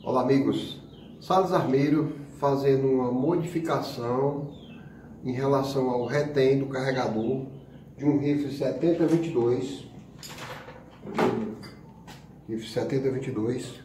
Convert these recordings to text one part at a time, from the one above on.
Olá amigos, Salles Armeiro fazendo uma modificação em relação ao retém do carregador de um rifle 7022. Rifle 7022.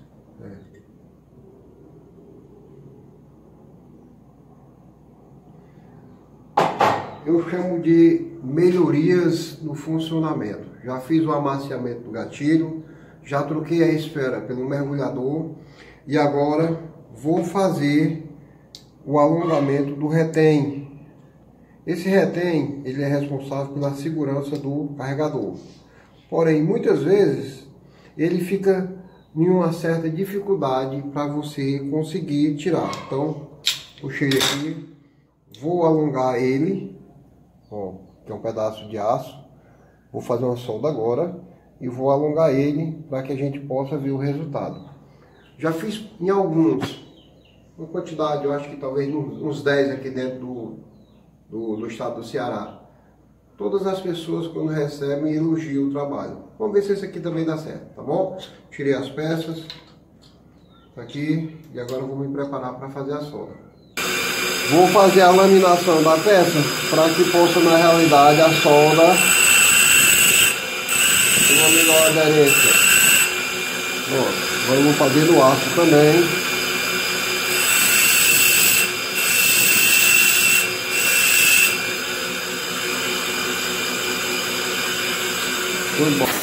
Eu chamo de melhorias no funcionamento. Já fiz o amaciamento do gatilho, já troquei a esfera pelo mergulhador e agora vou fazer o alongamento do retém. Esse retém, ele é responsável pela segurança do carregador. Porém, muitas vezes ele fica em uma certa dificuldade para você conseguir tirar. Então, puxei aqui, vou alongar ele. Ó, que é um pedaço de aço. Vou fazer uma solda agora e vou alongar ele para que a gente possa ver o resultado. Já fiz em alguns, uma quantidade, eu acho que talvez uns 10 aqui dentro do estado do Ceará. Todas as pessoas, quando recebem, elogiam o trabalho. Vamos ver se esse aqui também dá certo, tá bom? Tirei as peças aqui e agora eu vou me preparar para fazer a solda. Vou fazer a laminação da peça para que possa, na realidade, a solda ter uma melhor aderência. Ó, vamos fazer no aço também. Muito bom.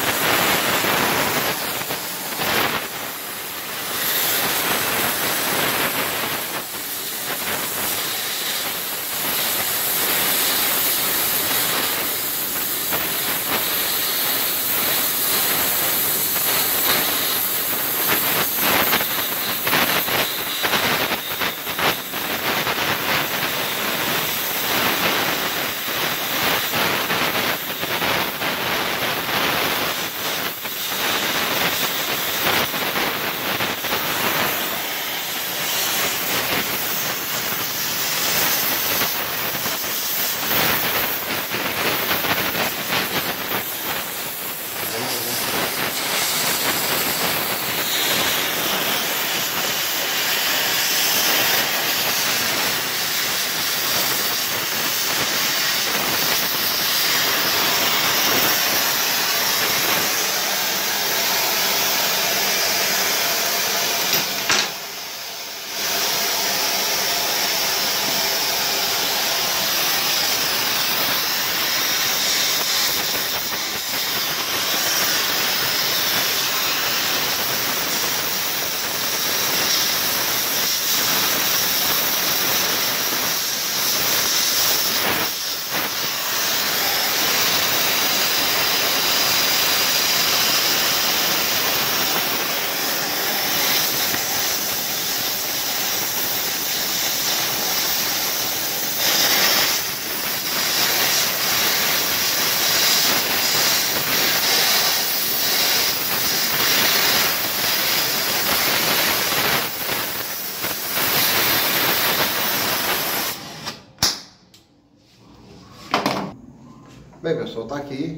Bem pessoal, tá aqui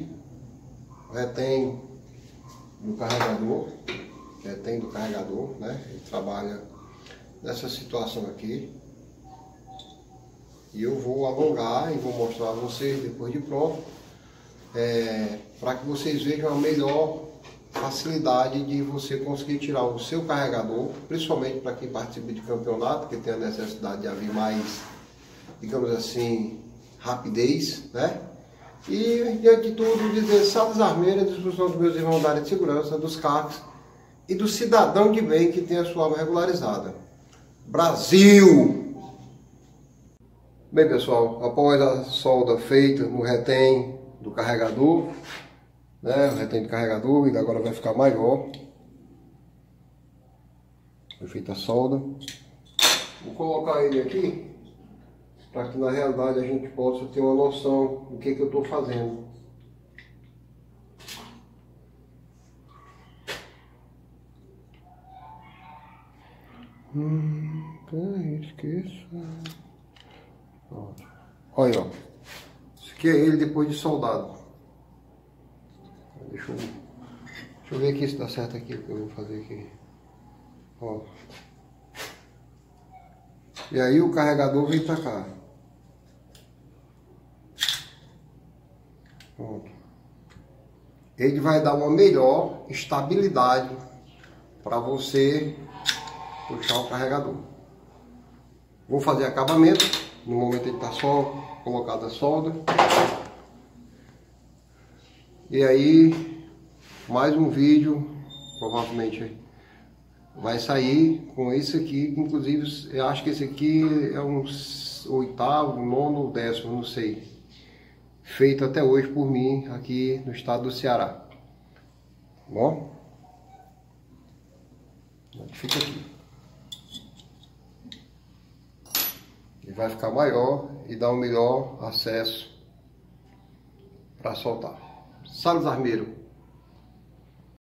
o retém do carregador, né? Ele trabalha nessa situação aqui. E eu vou alongar e vou mostrar a vocês depois de pronto, para que vocês vejam a melhor facilidade de você conseguir tirar o seu carregador, principalmente para quem participa de campeonato, que tem a necessidade de haver mais, digamos assim, rapidez, né? E, diante de tudo, dizer Salles Armeiro à disposição dos meus irmãos da área de segurança, dos CACs e do cidadão de bem que tem a sua alma regularizada. Brasil! Bem, pessoal, após a solda feita no retém do carregador, né, o retém do carregador, ele agora vai ficar maior. Foi feita a solda. Vou colocar ele aqui, para que na realidade a gente possa ter uma noção do que eu estou fazendo. Esqueça. Olha, ó. Esse aqui é ele depois de soldado. Deixa eu ver aqui se dá certo aqui o que eu vou fazer aqui. Ó. E aí o carregador vem para cá. Pronto. Ele vai dar uma melhor estabilidade para você puxar o carregador. Vou fazer acabamento. No momento ele está só colocado a solda. E aí, mais um vídeo, provavelmente vai sair com esse aqui, que inclusive eu acho que esse aqui é um 8º, 9º, 10º, não sei. Feito até hoje por mim aqui no estado do Ceará. Bom? Fica aqui. Ele vai ficar maior e dar um melhor acesso para soltar. Salles Armeiro.